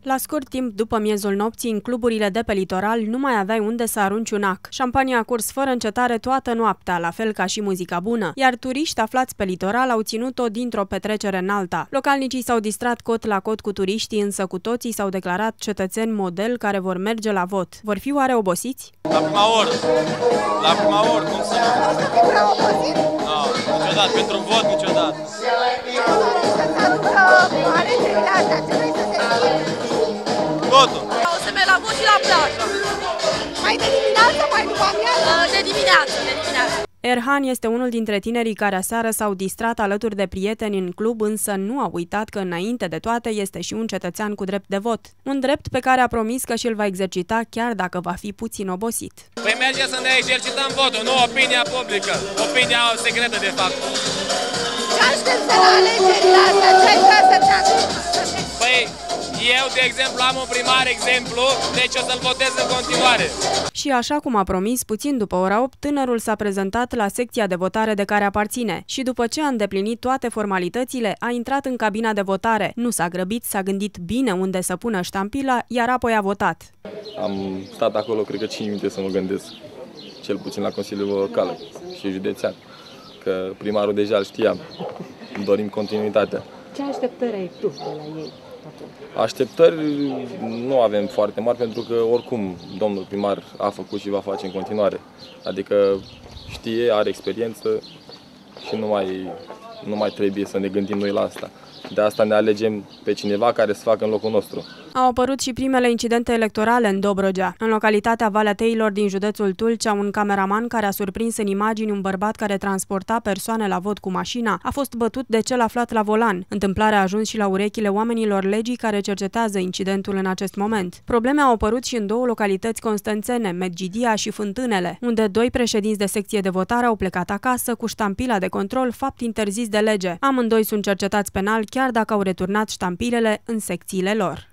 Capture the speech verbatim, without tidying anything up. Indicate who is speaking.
Speaker 1: La scurt timp după miezul nopții, în cluburile de pe litoral nu mai aveai unde să arunci un ac. Șampania a curs fără încetare toată noaptea, la fel ca și muzica bună, iar turiști aflați pe litoral au ținut-o dintr-o petrecere în alta. Localnicii s-au distrat cot la cot cu turiștii, însă cu toții s-au declarat cetățeni model care vor merge la vot. Vor fi oare obosiți?
Speaker 2: La prima oră. La prima oră, cum să nu? No, niciodată. Pentru vot, niciodată. Totul.
Speaker 3: O să merg la vot și la plajă.
Speaker 4: Mai de dimineață, mai după amiază?
Speaker 3: De dimineață, de dimineață.
Speaker 1: Erhan este unul dintre tinerii care aseară s-au distrat alături de prieteni în club, însă nu a uitat că înainte de toate este și un cetățean cu drept de vot. Un drept pe care a promis că și-l va exercita chiar dacă va fi puțin obosit.
Speaker 2: Păi merge să ne exercităm votul, nu opinia publică, opinia secretă de fapt.
Speaker 4: Ce aștept de la alegerile astea? Ce ai vrea să-ți aștept?
Speaker 2: Păi eu, de exemplu, am un primar exemplu, deci o să-l votez în continuare.
Speaker 1: Și așa cum a promis, puțin după ora opt, tânărul s-a prezentat la secția de votare de care aparține și după ce a îndeplinit toate formalitățile, a intrat în cabina de votare. Nu s-a grăbit, s-a gândit bine unde să pună ștampila, iar apoi a votat.
Speaker 5: Am stat acolo, cred că cinci minute să mă gândesc, cel puțin la Consiliul Local și Județean, că primarul deja îl știam, dorim continuitatea.
Speaker 6: Ce așteptări ai tu de la ei?
Speaker 5: Așteptări nu avem foarte mari, pentru că oricum domnul primar a făcut și va face în continuare. Adică știe, are experiență și nu mai, nu mai trebuie să ne gândim noi la asta. De asta ne alegem pe cineva care să facă în locul nostru.
Speaker 1: Au apărut și primele incidente electorale în Dobrogea. În localitatea Valea Teilor din județul Tulcea, un cameraman care a surprins în imagini un bărbat care transporta persoane la vot cu mașina a fost bătut de cel aflat la volan. Întâmplarea a ajuns și la urechile oamenilor legii care cercetează incidentul în acest moment. Probleme au apărut și în două localități constanțene, Medgidia și Fântânele, unde doi președinți de secție de votare au plecat acasă cu ștampila de control, fapt interzis de lege. Amândoi sunt cercetați penal chiar dacă au returnat ștampilele în secțiile lor.